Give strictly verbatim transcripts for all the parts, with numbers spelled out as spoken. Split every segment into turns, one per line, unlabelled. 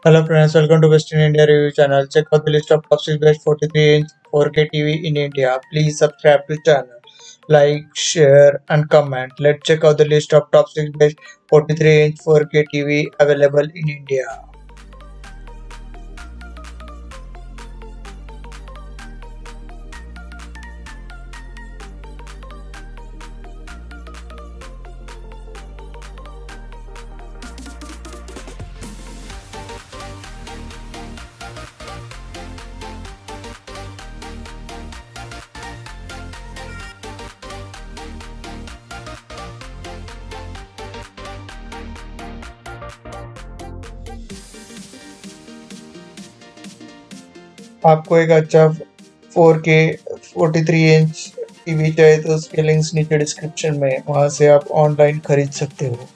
Hello friends, welcome to Western India Review channel. Check out the list of top six best forty-three inch four K T V in India. Please subscribe to channel, like, share and comment. Let's check out the list of top six best forty-three inch four K T V available in India. आपको एक अच्छा four के forty-three inch TV चाहिए तो उसके links नीचे description में, वहां से आप ऑनलाइन खरीद सकते हो।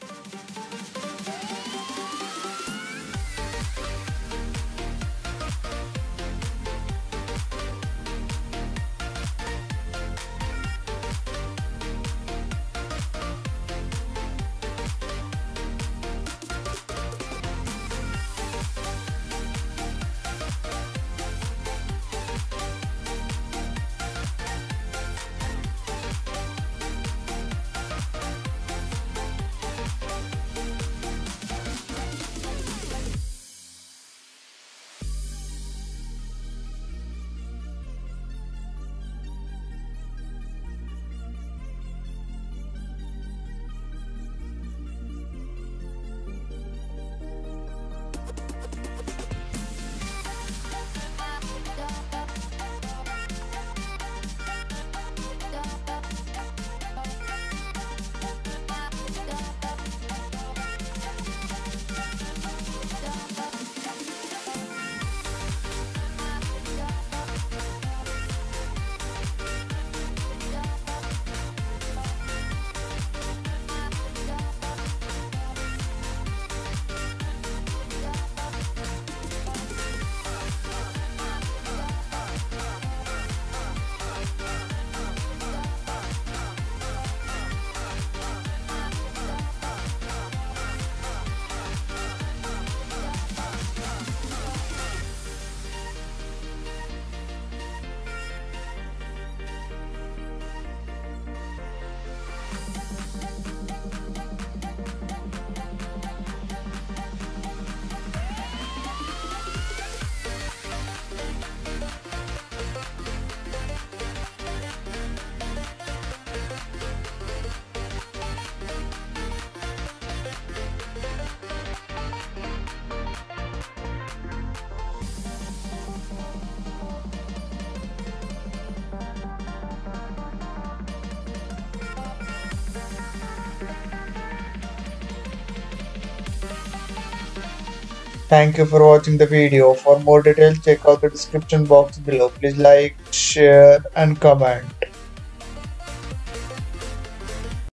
Thank you for watching the video. For more details, check out the description box below. Please like, share and comment.